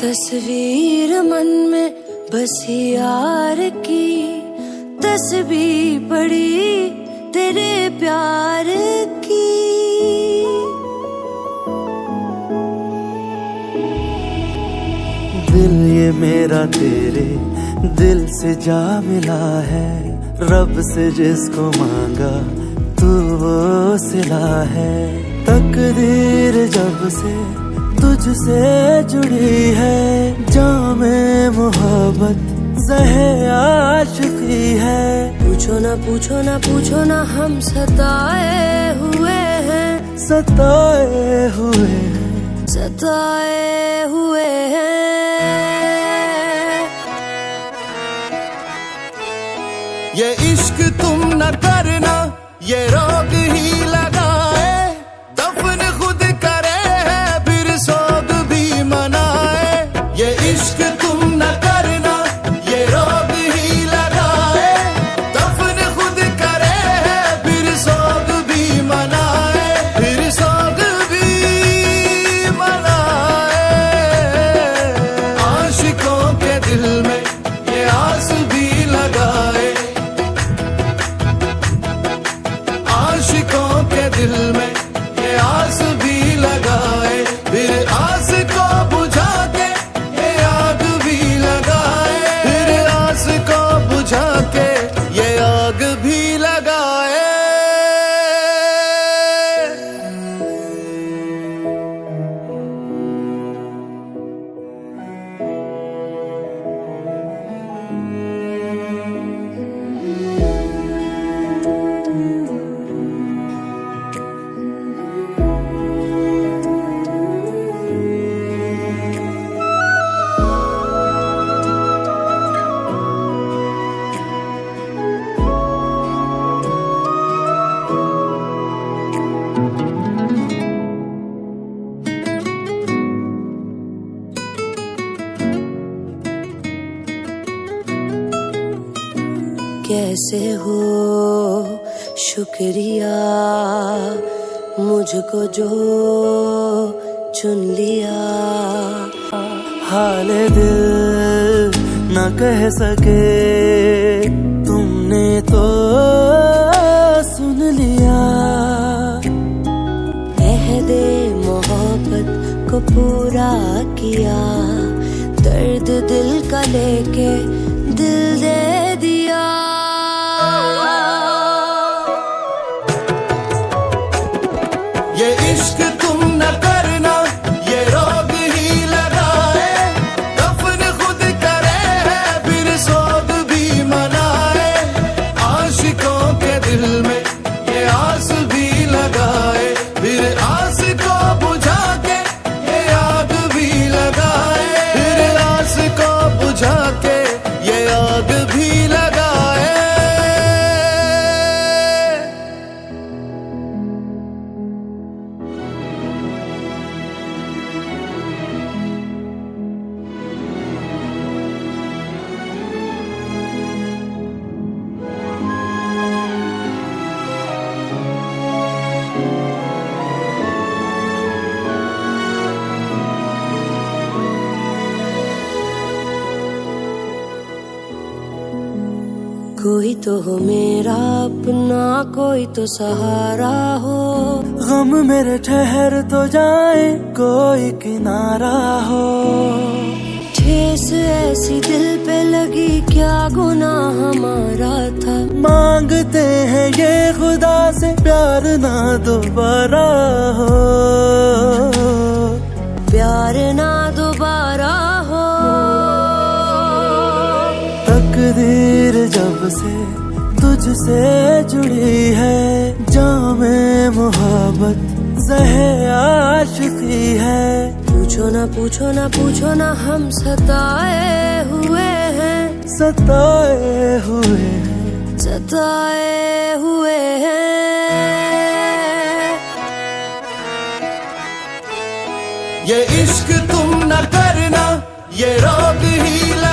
तस्वीर मन में बसी यार की, तस्वीर पड़ी तेरे प्यार की। दिल ये मेरा तेरे दिल से जा मिला है, रब से जिसको मांगा तू वो सिला है। तकदीर जब से तुझसे जुड़ी है, जामे मोहब्बत ज़हे आशिकी है। पूछो ना पूछो ना पूछो ना हम सताए हुए हैं, सताए हुए हैं, सताए हुए हैं। ये इश्क तुम न करना, ये रोग ही लगाए। दफन खुद करे है फिर सोग भी मनाए। ये इश्क तुम न करना, ये रोग ही लगाए। दफन खुद करे है फिर सोग भी मनाए, फिर सोग भी मनाए। आशिकों के दिल में ये आस भी लगाए, आशिकों के दिल में ये आस भी लगाए। फिर आस को बुझा के ये आग भी लगाए, फिर आस को बुझा के ये आग भी लगाए। कैसे हो शुक्रिया मुझको जो चुन लिया। हाले दिल न कह सके तुमने तो सुन लिया। अहदे मोहब्बत को पूरा किया, दर्द दिल का लेके दिल दे दिया। ये इश्क तुम न करना, ये रोग ही लगाए। दफन खुद करे है फिर सोग भी मनाए। आशिकों के दिल में ये आस भी लगाए, फिर आस को बुझा के ये आग भी लगाए, फिर आस को बुझा के ये आग भी लगाए। कोई तो हो मेरा अपना, कोई तो सहारा हो। गम मेरे ठहर तो जाए, कोई किनारा हो। ठेस ऐसी दिल पे लगी, क्या गुनाह हमारा था। मांगते हैं ये खुदा से प्यार ना दोबारा हो, प्यार ना दोबारा हो। तकदीर जब से तुझसे जुड़ी है, जामे मोहब्बत ज़हे आशिकी है। पूछो ना पूछो ना पूछो ना हम सताए हुए हैं, सताए हुए हैं, सताए हुए हैं। ये इश्क तुम न करना, ये रोग ही